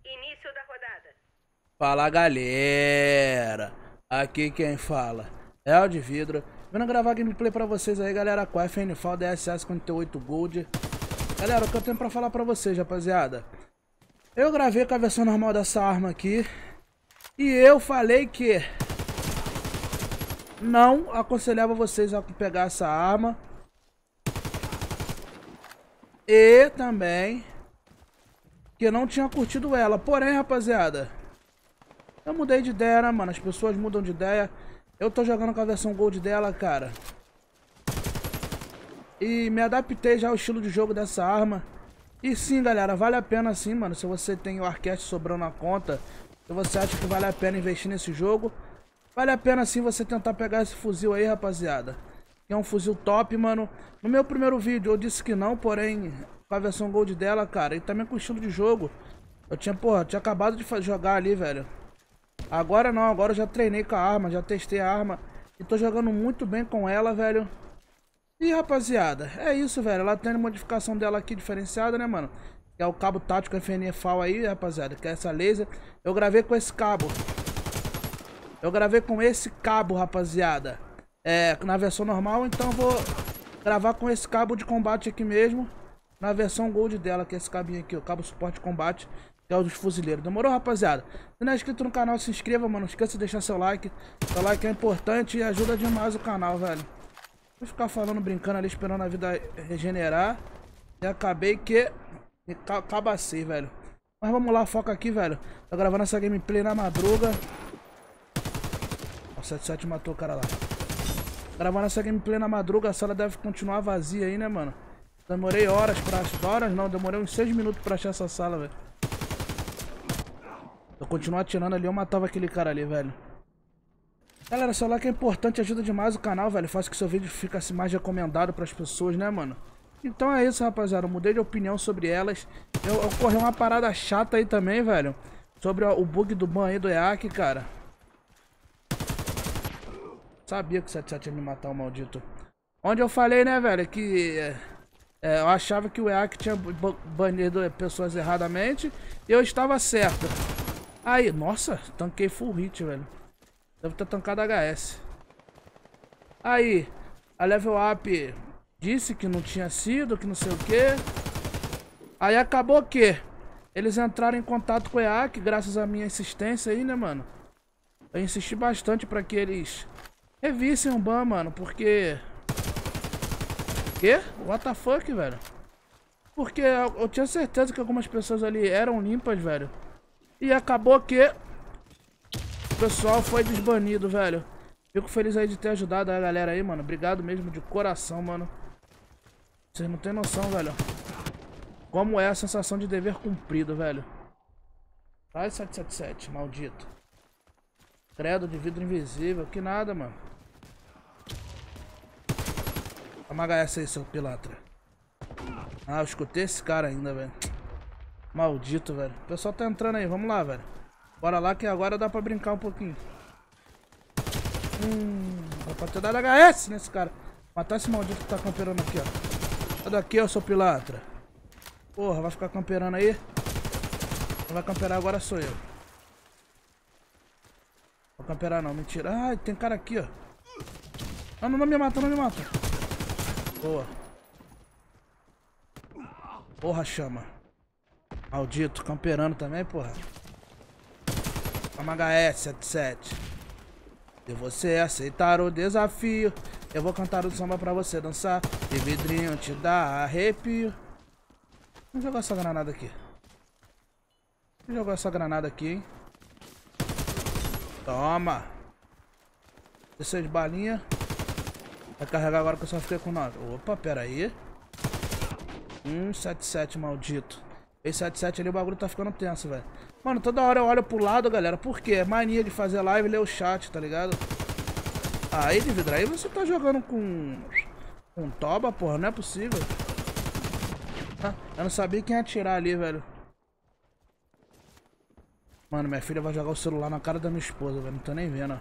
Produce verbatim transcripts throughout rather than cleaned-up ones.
Início da rodada. Fala galera, aqui quem fala é o de Vidro, vindo gravar gameplay pra vocês aí galera, com a F N F A U D S S cinquenta e oito Gold. Galera, o que eu tenho pra falar pra vocês, rapaziada, eu gravei com a versão normal dessa arma aqui e eu falei que não aconselhava vocês a pegar essa arma e também que não tinha curtido ela. Porém, rapaziada, eu mudei de ideia, né, mano? As pessoas mudam de ideia. Eu tô jogando com a versão Gold dela, cara. E me adaptei já ao estilo de jogo dessa arma. E sim, galera, vale a pena sim, mano. Se você tem o Arquette sobrando na conta, se você acha que vale a pena investir nesse jogo, vale a pena sim você tentar pegar esse fuzil aí, rapaziada. Que é um fuzil top, mano. No meu primeiro vídeo eu disse que não, porém, com a versão Gold dela, cara, e também com o estilo de jogo, eu tinha, porra, tinha acabado de jogar ali, velho. Agora não, agora eu já treinei com a arma, já testei a arma e tô jogando muito bem com ela, velho. E rapaziada, é isso, velho. Ela tem a modificação dela aqui diferenciada, né, mano? Que é o cabo tático F N F A U aí, rapaziada, que é essa laser. Eu gravei com esse cabo. Eu gravei com esse cabo, rapaziada. É, na versão normal, então eu vou gravar com esse cabo de combate aqui mesmo. Na versão Gold dela, que é esse cabinho aqui, o cabo suporte de combate. Que é o dos fuzileiros. Demorou, rapaziada? Se não é inscrito no canal, se inscreva, mano. Não esqueça de deixar seu like. Seu like é importante e ajuda demais o canal, velho. Vou ficar falando, brincando ali, esperando a vida regenerar. E acabei que... Cabacei, velho. Mas vamos lá, foca aqui, velho. Tô gravando essa gameplay na madruga. O setenta e sete matou o cara lá. Gravando essa gameplay na madruga, a sala deve continuar vazia aí, né, mano? Demorei horas pra... Horas não, demorei uns seis minutos pra achar essa sala, velho. Eu continuar atirando ali, eu matava aquele cara ali, velho. Galera, seu like é importante, ajuda demais o canal, velho. Faz que seu vídeo fique assim, mais recomendado pras pessoas, né, mano? Então é isso, rapaziada. Eu mudei de opinião sobre elas. Eu, ocorreu uma parada chata aí também, velho. Sobre ó, o bug do ban aí do E A C, cara. Sabia que o setenta e sete ia me matar, o maldito. Onde eu falei, né, velho, que... É, eu achava que o E A C tinha banido pessoas erradamente. E eu estava certo. Aí, nossa, tanquei full hit, velho. Deve ter tancado H S. Aí, a Level Up disse que não tinha sido, que não sei o que. Aí acabou que eles entraram em contato com o E A C, graças à minha insistência aí, né, mano? Eu insisti bastante pra que eles revissem o ban, mano, porque... Que? What the fuck, velho? Porque eu, eu tinha certeza que algumas pessoas ali eram limpas, velho. E acabou que o pessoal foi desbanido, velho. Fico feliz aí de ter ajudado a galera aí, mano. Obrigado mesmo de coração, mano. Vocês não tem noção, velho. Como é a sensação de dever cumprido, velho. Ai, sete sete sete, maldito. Credo de vidro invisível. Que nada, mano. Toma H S aí, seu pilantra. Ah, eu escutei esse cara ainda, velho. Maldito, velho. O pessoal tá entrando aí, vamos lá, velho. Bora lá que agora dá pra brincar um pouquinho. Hum, dá pra ter dado H S nesse cara. Matar esse maldito que tá camperando aqui, ó. Sai daqui, ó, seu pilantra. Porra, vai ficar camperando aí? Quem vai camperar agora sou eu. Vou camperar não, mentira. Ai, tem cara aqui, ó. Não, não, não me mata, não me mata. Boa. Porra, chama. Maldito, camperando também, porra. Toma H S, setenta e sete. Se você aceitar o desafio, eu vou cantar o samba pra você dançar. E vidrinho te dá arrepio. Vamos jogar essa granada aqui. Vamos jogar essa granada aqui, hein. Toma. dezesseis balinhas. Vai carregar agora que eu só fiquei com nove. Opa, pera aí. Hum, setenta e sete, maldito. Esse setenta e sete ali, o bagulho tá ficando tenso, velho. Mano, toda hora eu olho pro lado, galera. Por quê? É mania de fazer live e ler o chat, tá ligado? Aí, de vidro, aí você tá jogando com... Com toba, porra. Não é possível. Ah, eu não sabia quem ia atirar ali, velho. Mano, minha filha vai jogar o celular na cara da minha esposa, velho. Não tô nem vendo, ó.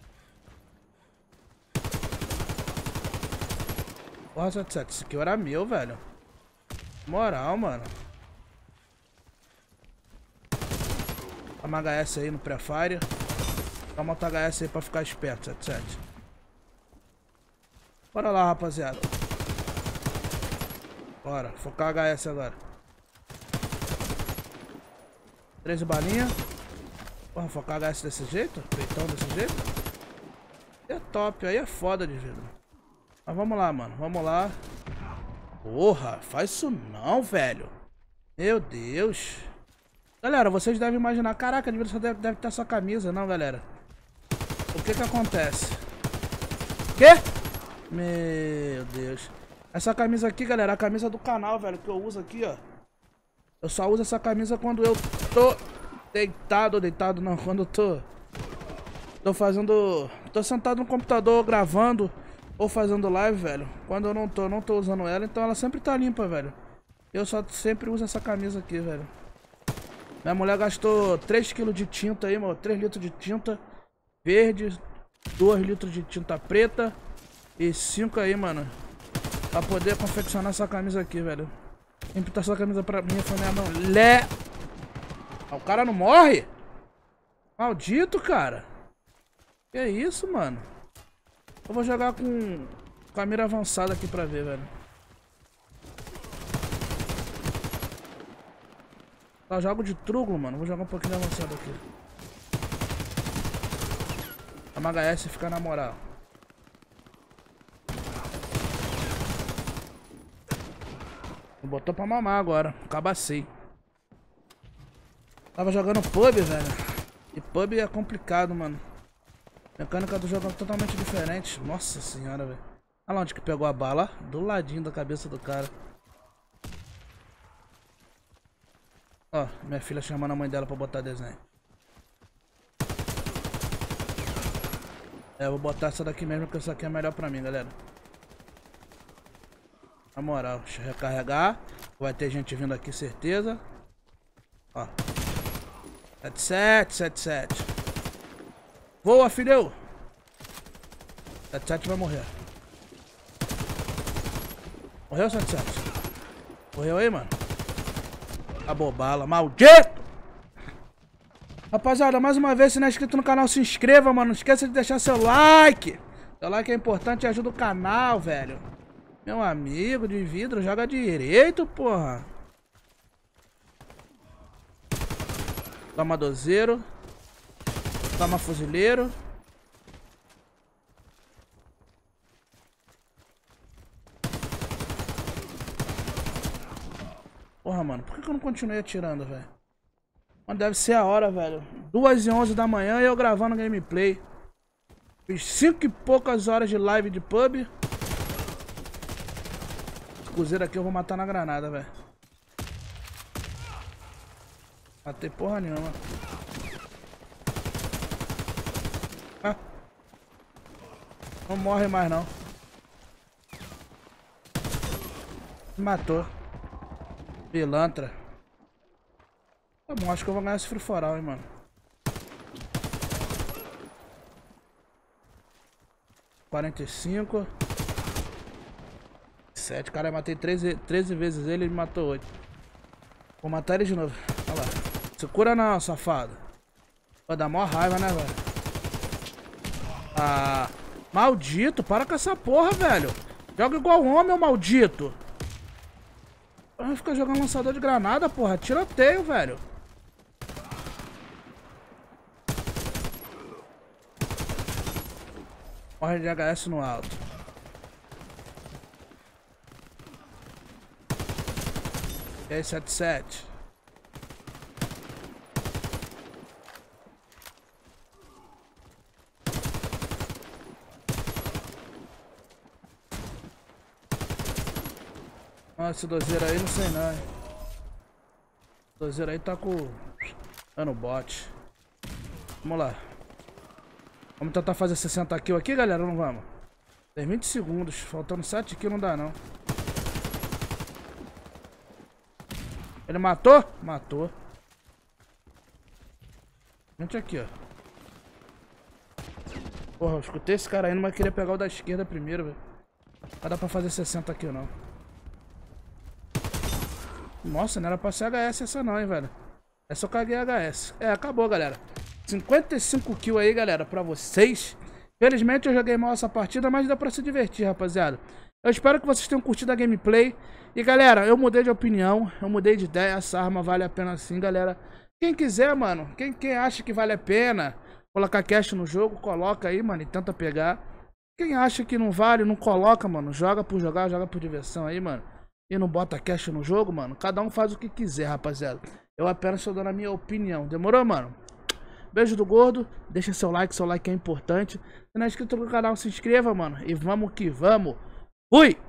Porra, setenta e sete. Isso aqui era meu, velho. Moral, mano. Toma H S aí no pré-fire. Toma outro H S aí pra ficar esperto, sete sete. Bora lá, rapaziada. Bora, focar H S agora. treze balinhas. Porra, focar H S desse jeito? Peitão desse jeito? É top, aí é foda de vida. Mas vamos lá, mano, vamos lá. Porra, faz isso não, velho. Meu Deus. Galera, vocês devem imaginar, caraca, você deve, deve ter essa camisa, não, galera? O que que acontece? Quê? Meu Deus. Essa camisa aqui, galera, é a camisa do canal, velho, que eu uso aqui, ó. Eu só uso essa camisa quando eu tô deitado, deitado não, quando eu tô... Tô fazendo... Tô sentado no computador gravando ou fazendo live, velho. Quando eu não tô, não tô usando ela, então ela sempre tá limpa, velho. Eu só sempre uso essa camisa aqui, velho. Minha mulher gastou três quilos de tinta aí, mano. três litros de tinta verde, dois litros de tinta preta e cinco aí, mano. Pra poder confeccionar essa camisa aqui, velho. Quem pintou essa camisa pra mim foi minha mulher. Ah, o cara não morre? Maldito, cara. Que é isso, mano? Eu vou jogar com, com a mira avançada aqui pra ver, velho. Eu jogo de trugo, mano. Vou jogar um pouquinho de avançado aqui. A H S fica na moral. Botou pra mamar agora. Cabacei. Tava jogando pub, velho. E pub é complicado, mano. Mecânica do jogo é totalmente diferente. Nossa senhora, velho. Olha lá onde que pegou a bala. Do ladinho da cabeça do cara. Ó, minha filha chamando a mãe dela pra botar desenho. É, eu vou botar essa daqui mesmo, porque essa aqui é melhor pra mim, galera. Na moral, deixa eu recarregar. Vai ter gente vindo aqui, certeza. Ó. sete sete, sete sete. Voa, filhão. sete sete vai morrer. Morreu, sete sete? Morreu aí, mano? Acabou bala, maldito! Rapaziada, mais uma vez, se não é inscrito no canal, se inscreva, mano. Não esqueça de deixar seu like. Seu like é importante e ajuda o canal, velho. Meu amigo de vidro, joga direito, porra. Toma dozeiro. Toma fuzileiro. Porra, mano, por que eu não continuei atirando, velho? Mano, deve ser a hora, velho. duas e onze da manhã e eu gravando gameplay. Fiz cinco e poucas horas de live de pub. Esse cruzeiro aqui eu vou matar na granada, velho. Matei porra nenhuma. Ah. Não morre mais, não. Me matou. Pilantra. Tá bom, acho que eu vou ganhar esse free for all, hein, mano. quarenta e cinco. sete. Cara, eu matei treze, treze vezes ele e ele me matou oito. Vou matar ele de novo. Olha lá. Se cura não, safado. Vai dar mó raiva, né, velho? Ah. Maldito, para com essa porra, velho. Joga igual homem, ô maldito. Vai ficar jogando lançador de granada, porra. Tiroteio, velho. Morre de H S no alto. E aí, sete sete. Ah, esse dozeiro aí não sei não, hein. O dozeiro aí tá com... dando bot. Vamos lá. Vamos tentar fazer sessenta kills aqui, galera, ou não vamos? Tem vinte segundos, faltando sete kills não dá não. Ele matou? Matou. Gente aqui, ó. Porra, eu escutei esse cara aí, não vai querer pegar o da esquerda primeiro, velho. Não dá pra fazer sessenta kills não. Nossa, não era pra ser H S essa não, hein, velho. É só caguei H S. É, acabou, galera. cinquenta e cinco kills aí, galera, pra vocês. Felizmente eu joguei mal essa partida, mas deu pra se divertir, rapaziada. Eu espero que vocês tenham curtido a gameplay. E, galera, eu mudei de opinião, eu mudei de ideia. Essa arma vale a pena sim, galera. Quem quiser, mano, quem, quem acha que vale a pena colocar cash no jogo, coloca aí, mano, e tenta pegar. Quem acha que não vale, não coloca, mano. Joga por jogar, joga por diversão aí, mano. E não bota cash no jogo, mano. Cada um faz o que quiser, rapaziada. Eu apenas estou dando a minha opinião. Demorou, mano? Beijo do gordo. Deixa seu like, seu like é importante. Se não é inscrito no canal, se inscreva, mano. E vamos que vamos. Fui!